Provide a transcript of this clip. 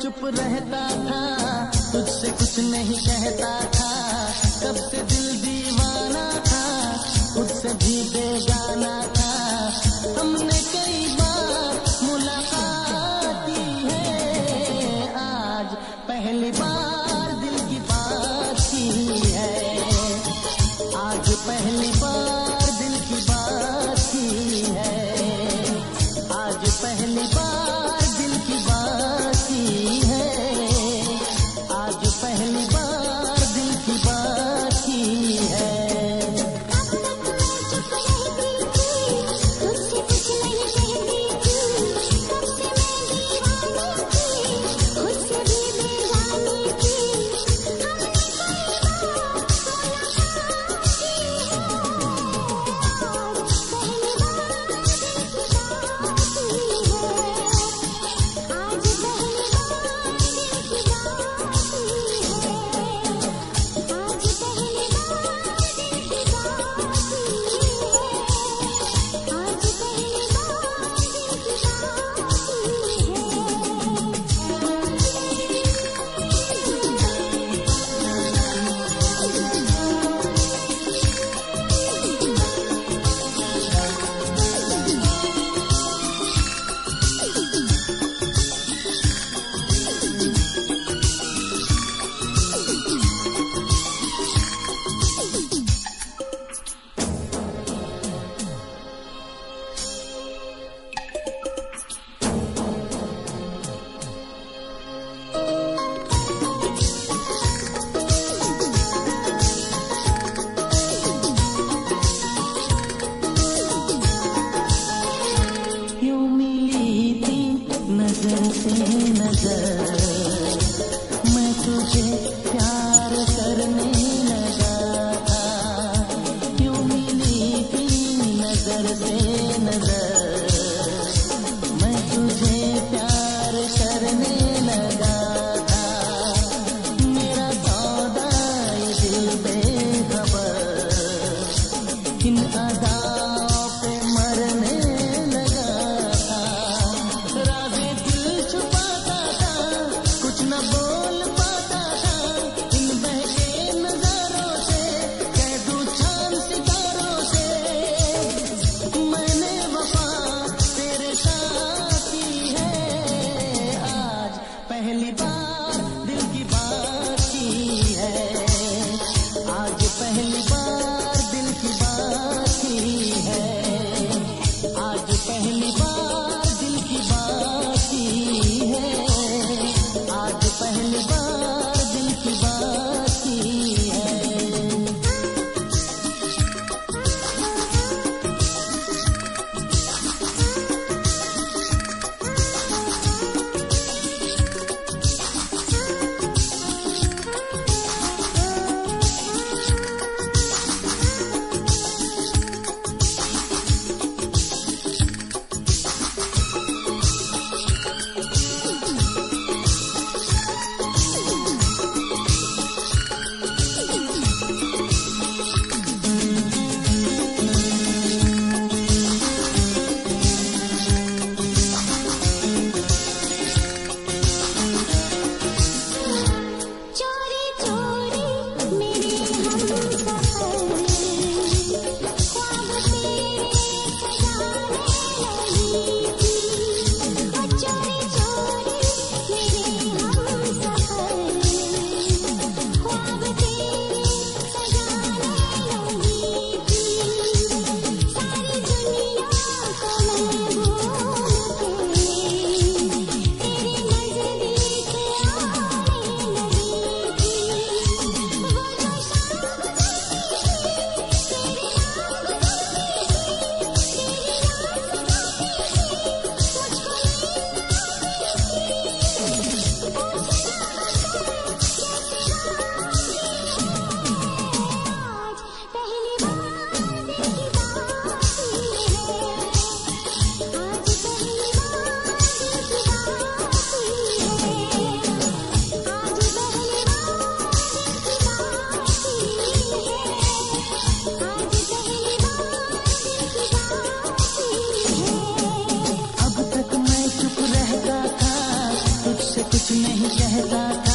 चुप रहता था, तुझसे कुछ नहीं कहता था, कब से दिल दीवाना था, खुद से भी बेगाना था। हमने कई बार मुलाकात की है, आज पहली बार दिल की बात की है, आज पहली बार दिल की बात की है, आज पहली बार दिल की बात की है, आज पहली बार दिल की बात की है। नजर से नजर मैं तुझे प्यार करने लगा था, यूं मिली थी नजर से नजर मैं तुझे प्यार करने लगा था, मेरा सौदा ये दिल बेखबर इन अदाओं पे मरने लगा था, राज़े दिल छुपाता था, कुछ न बोल पाता था, इन बहके नजारों से कह दूं चांद सितारों से, मैंने वफा तेरे साथ की है, आज पहली बार दिल की बात की है, आज कहता था।